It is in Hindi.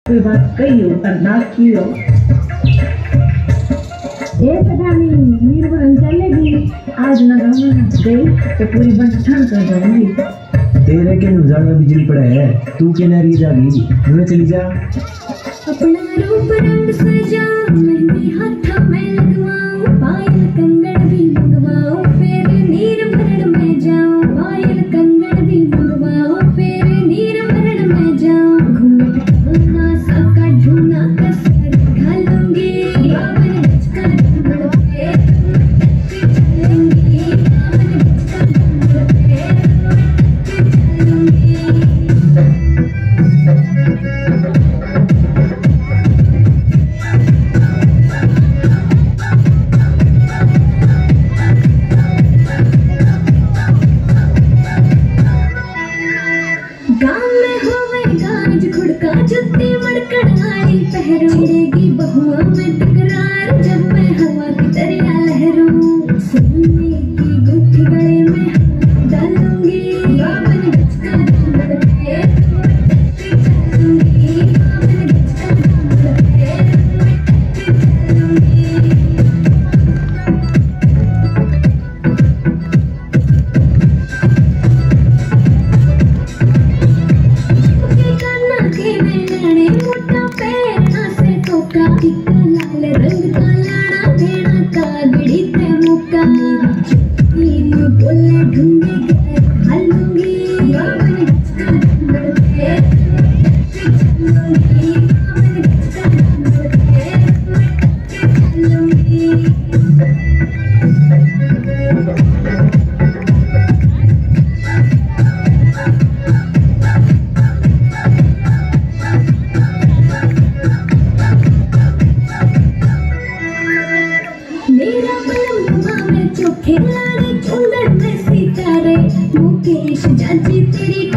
कोई बात कही हो खतरनाक की हो। ये पता नहीं मीर बन चलेगी आज ना दामन गई तो पूरी बंठन कर जाऊंगी। तेरे के जाना बिजली पड़ा है, तू के नारी जागी मुझे चली जा। अपना रूप रंग सजा मेहंदी हाथ में लगवाऊं, पायल कंगन भी मंगवाऊं, फिर नीर भरण में जाऊं। पायल कंगन भी मंगवाऊं, फिर नीर भरण में जाऊं। घूंघट ढूंढना साका ढूंढना कसर घालूंगी, बावन गज का घूंघट पे चलूंगी, बावन गज का घूंघट पे चलूंगी। गाँव में होवे गाज खुड़का जुत्ती मड़कड़ाई पहरोगी बहुआ में तकरार, जब मैं हवा की दरिया लहरूं। सोने की गुत्थी गले में डालूंगी, बावन गज का घूंघट पे चलूंगी, बावन गज का घूंघट पे चलूंगी। मोटा पैरना से टोका टिक्का लाल रंग का लाड़ा भेड़ा का गड़ी पे मुक्का। तीनों बोले ढूंढे गए हालूंगी, बावन गज का घूंघट पे चलूंगी, बावन गज का घूंघट पे चलूंगी। मेरा बलमा में चोखे लाड़े चुंदर में सितारे, मुकेश जाजी तेरी